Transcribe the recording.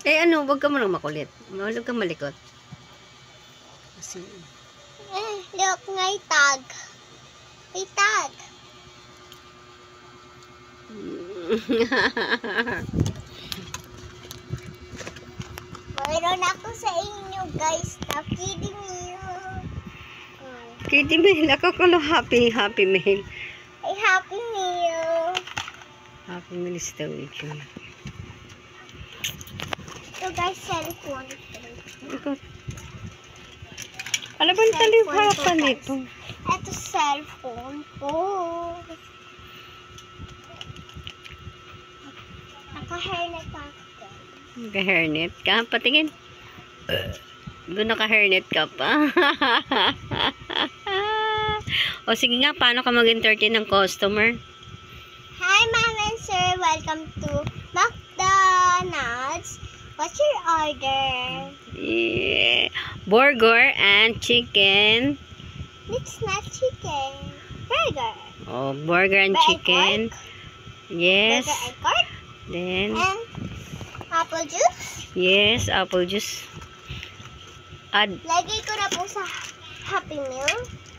Eh, ano, wag ka mo nang makulit. Huwag kang malikot. Kasi... Look, may tag. May tag. Mayroon ako sa inyo, guys. Na kidding you. Kitty Mail. Ako ko happy mail. Ay, happy meal. Happy mail is the weekend. So, guys, cellphone. Ano ba yung taliharapan nito? Ito, cellphone ko. Naka-hairnet ako. Naka-hairnet ka? Patingin. Doon naka-hairnet ka pa. O sige nga, paano ka mag-entertain ng customer? Hi, ma'am and sir. Welcome to McDonald's. What's your order? Yeah. Burger and chicken. It's not chicken. Burger. Oh, burger and chicken. Yes. Burger and corn. Then, And apple juice. yes, apple juice. Add. Lagay ko na po sa Happy Meal.